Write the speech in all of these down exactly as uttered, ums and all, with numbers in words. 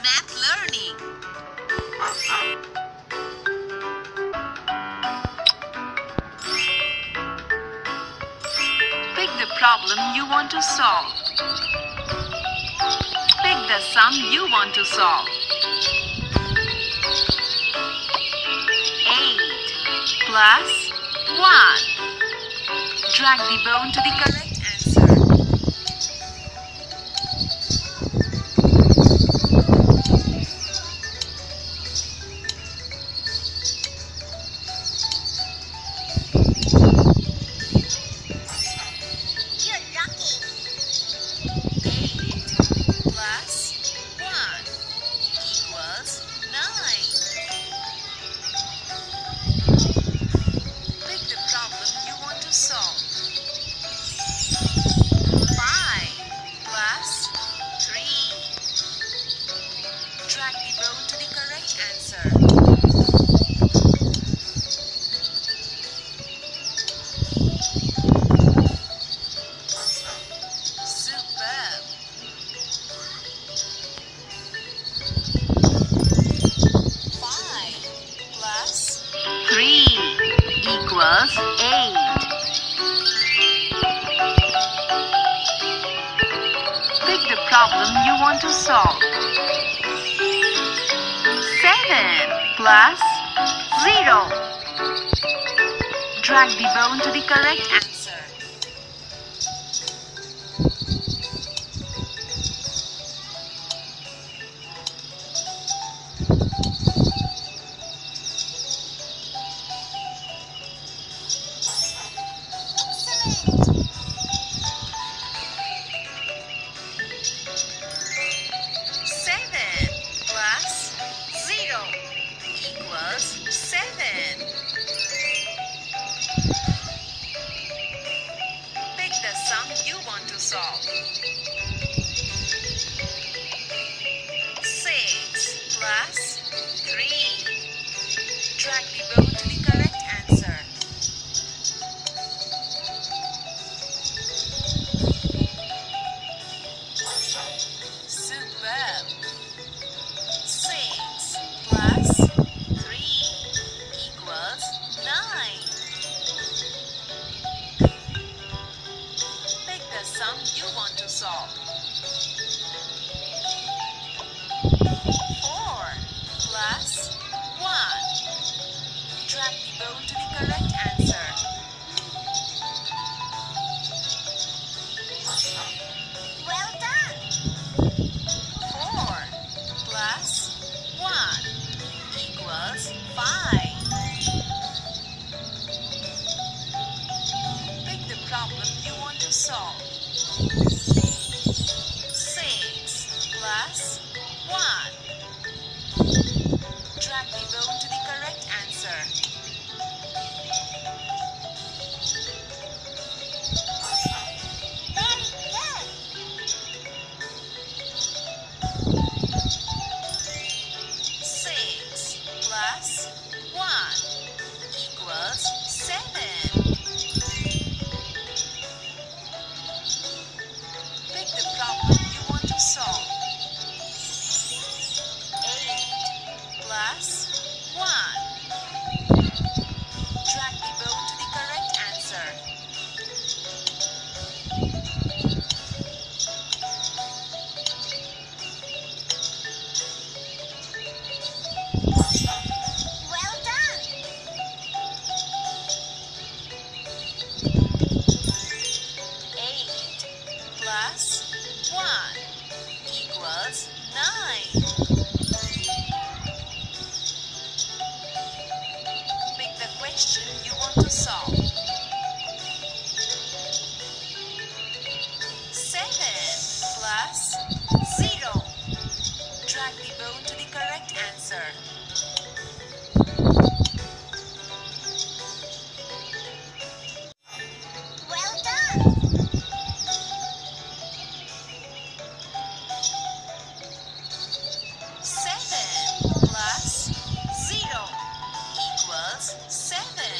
Math learning. Pick the problem you want to solve. Pick the sum you want to solve. eight plus one. Drag the bone to the correct answer. Drag the bone to the correct answer. Superb. five plus three equals eight. Pick the problem you want to solve. seven plus zero. Drag the bone to the correct answer. seven plus zero equals seven. Pick the sum you want to solve. six plus three. Drag the bone to the correct answer. Superb. six plus three equals nine. Pick the sum you want to solve. four plus one. Drag the bone to the correct answer. Well done. four plus one equals five. Pick the problem you want to solve. six plus one. Drag the bone to the correct answer. Very good. six plus one equals seven. Pick the problem you want to solve. eight plus one. Drag the bone to the correct answer. Well done. eight plus one equals nine. Pick the question you want to solve. seven plus zero. Drag the bone to the correct answer. Well done. seven plus zero equals seven.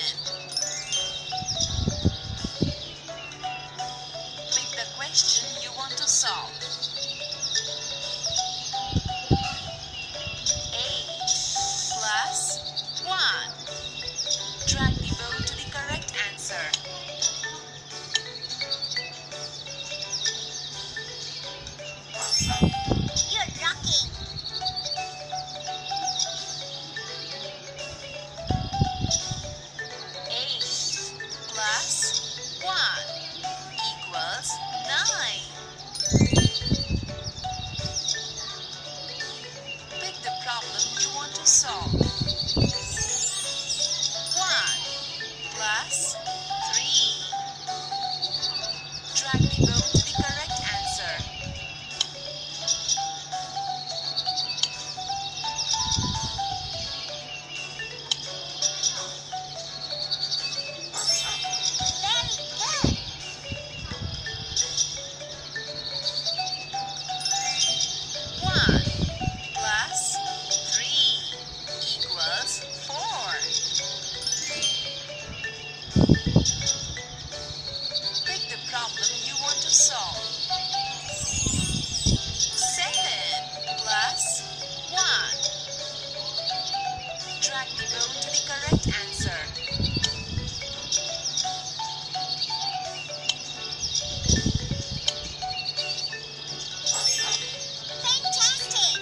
Pick the question you want to solve. Pick the problem you want to solve. one plus three. Drag the bone to the correct answer. one plus three equals four. Pick the problem you want to solve. seven plus one. Drag the bone to the correct answer. Fantastic!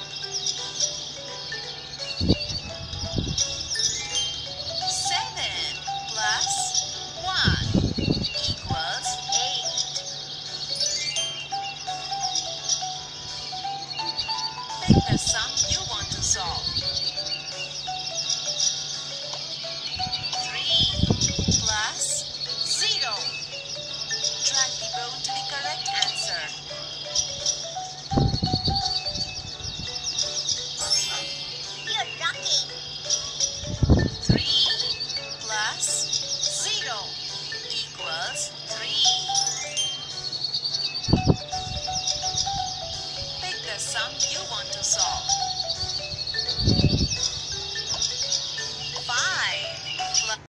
seven plus one equals eight. Pick the sum you want to solve. three plus zero. Drag the bone to the correct answer. You're lucky. three plus zero equals three. Pick the sum you want to solve.